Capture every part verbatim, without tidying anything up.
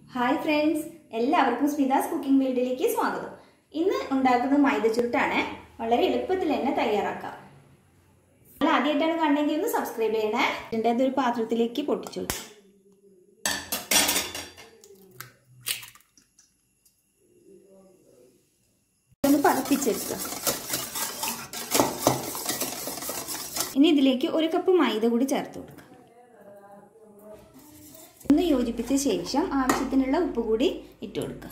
Hi friends, എല്ലാവർക്കും സ്മിതാസ് cooking വേൾഡിലേക്ക് സ്വാഗതം. ഇന്ന് ഉണ്ടാക്കുന്നത് മൈദ ചുരുട്ടാണ്. വളരെ എളുപ്പത്തിൽ തന്നെ ആക്കാം. നിങ്ങൾ ആദ്യമായിട്ടാണ് കണ്ടെങ്കിൽ ഒന്ന് സബ്സ്ക്രൈബ് ചെയ്യണേ. ഇതിൻ്റെ അതൊരു പാത്രത്തിലേക്ക് പൊട്ടിച്ചു ഒന്ന് പതപ്പിച്ചെടുക്കുക. ഇനി ഇതിലേക്ക് ഒരു കപ്പ് മൈദ കൂടി ചേർത്ത് കൊടുക്കുക. ഒന്ന് യോജിപ്പിച്ച ശേഷം ആവശ്യത്തിനുള്ള ഉപ്പ് കൂടി ഇട്ട് കൊടുക്കുക.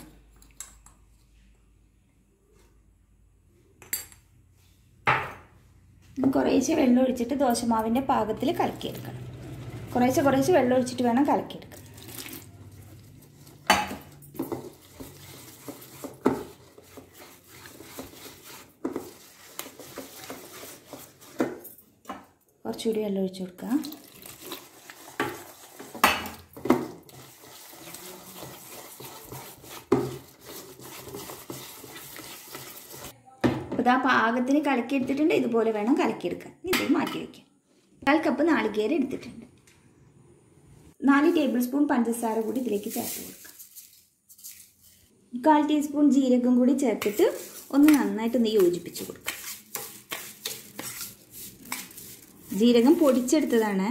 കുറേശ്ശെ വെള്ളം ഒഴിച്ചിട്ട് ദോശമാവിൻ്റെ പാകത്തിൽ കലക്കിയെടുക്കണം. കുറേശ്ശെ കുറേശ്ശെ വെള്ളം ഒഴിച്ചിട്ട് വേണം കലക്കിയെടുക്കാൻ. കുറച്ചുകൂടി വെള്ളം ഒഴിച്ചു കൊടുക്കുക. അപ്പോൾ ആ പാകത്തിന് കലക്കിയെടുത്തിട്ടുണ്ട്. ഇതുപോലെ വേണം കലക്കിയെടുക്കാൻ. ഇത് മാറ്റി വയ്ക്കാം. കാൽ കപ്പ് നാളികേരം എടുത്തിട്ടുണ്ട്. നാല് ടേബിൾ സ്പൂൺ പഞ്ചസാര കൂടി ഇതിലേക്ക് ചേർത്ത് കൊടുക്കാം. കാൽ ടീസ്പൂൺ ജീരകം കൂടി ചേർത്തിട്ട് ഒന്ന് നന്നായിട്ടൊന്ന് യോജിപ്പിച്ച് കൊടുക്കാം. ജീരകം പൊടിച്ചെടുത്തതാണ്.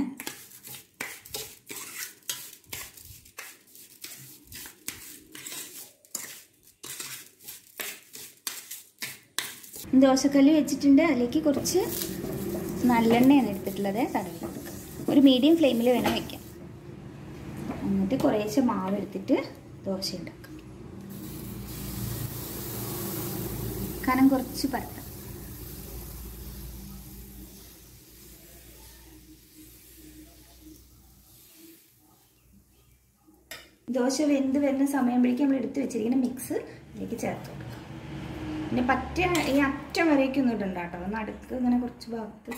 ദോശക്കല്ല് വെച്ചിട്ടുണ്ട്. അതിലേക്ക് കുറച്ച് നല്ലെണ്ണയാണ് എടുത്തിട്ടുള്ളത്. തടവി കൊടുക്കുക. ഒരു മീഡിയം ഫ്ലെയിമിൽ വേണം വയ്ക്കാൻ. എന്നിട്ട് കുറേശ്ശെ മാവ് എടുത്തിട്ട് ദോശ ഉണ്ടാക്കാം. കനം കുറച്ച് പരത്താം. ദോശ വെന്ത് വരുന്ന സമയമ്പോഴേക്കും നമ്മൾ എടുത്ത് വെച്ചിരിക്കുന്ന മിക്സ് ഇതിലേക്ക് ചേർത്ത് കൊടുക്കുക. പിന്നെ പറ്റ ഈ അറ്റം വരേക്കും ഒന്നും ഇടണ്ട കേട്ടോ. നടുക്ക് ഇങ്ങനെ കുറച്ച് ഭാഗത്ത്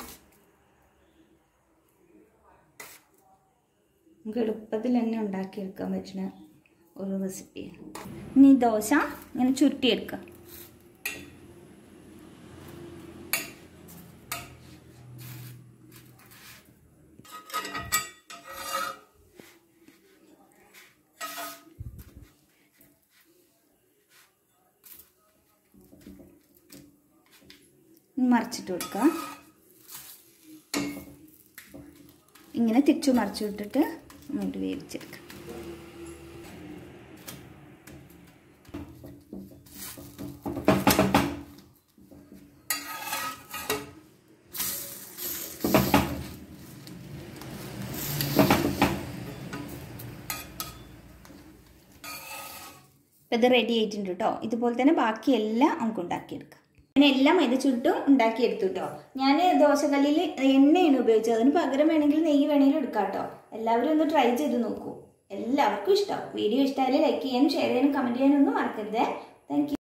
നമുക്ക് എളുപ്പത്തിൽ തന്നെ ഉണ്ടാക്കിയെടുക്കാൻ പറ്റുന്ന ഒരു റെസിപ്പിയാണ്. ഇനി ദോശ ഇങ്ങനെ ചുരുട്ടിയെടുക്കുക. മറിച്ചിട്ട് കൊടുക്കുക. ഇങ്ങനെ തിരിച്ചു മറിച്ചു വിട്ടിട്ട് അങ്ങോട്ട് വേവിച്ചെടുക്കുക. ഇപ്പം ഇത് റെഡി ആയിട്ടുണ്ട് കേട്ടോ. ഇതുപോലെ തന്നെ ബാക്കിയെല്ലാം നമുക്ക് ഉണ്ടാക്കിയെടുക്കാം. ഞാൻ എല്ലാം മൈദ ചുട്ടും ഉണ്ടാക്കിയെടുത്തു കേട്ടോ. ഞാൻ ദോശക്കല്ലിൽ എണ്ണയാണ് ഉപയോഗിച്ചത്. അതിന് പകരം വേണമെങ്കിൽ നെയ്യ് വേണമെങ്കിലും എടുക്കാം കേട്ടോ. എല്ലാവരും ഒന്ന് ട്രൈ ചെയ്ത് നോക്കൂ. എല്ലാവർക്കും ഇഷ്ടമാവും. വീഡിയോ ഇഷ്ടമായാലും ലൈക്ക് ചെയ്യാനും ഷെയർ ചെയ്യാനും കമൻറ്റ് ചെയ്യാനും ഒന്നും മറക്കരുത്. Thank U.